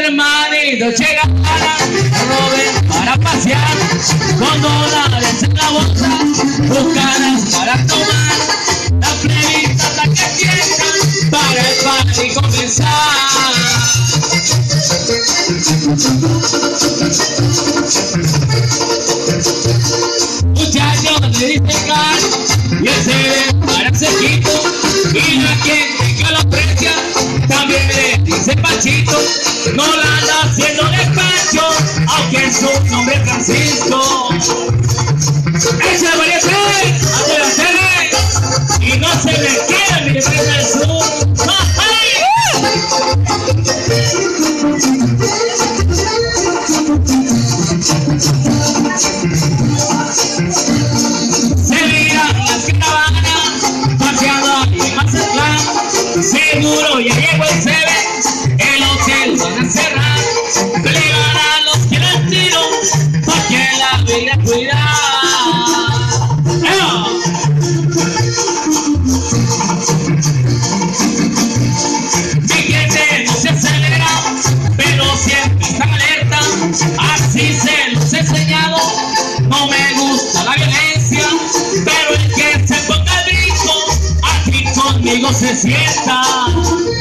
hermanito Che Guevara, Robert para pasear, con dólares en la bolsa, bucanas para tomar, la plebita hasta que empieza, para el party comenzar. Muchachos le dicen car, y él se ve para sequito, y no hay quien que lo aprecia, también le dice Pachito, no la anda haciendo despacho, aunque su nombre es Francisco. ¡Esa es María Pérez! ¡Ante la tele! Y no se le queda mi defensa del sur. Se miran las caravanas, paseando ahí en Mazatlán, seguro ya llegó el CB, el hotel van a cerrar, plegan a los que les tiro, pa' que la vida cuida. Mi gente no se acelera, pero siempre está alerta, así se los he enseñado, no me gusta la violencia, pero el que se ponga el brinco, aquí conmigo se sienta.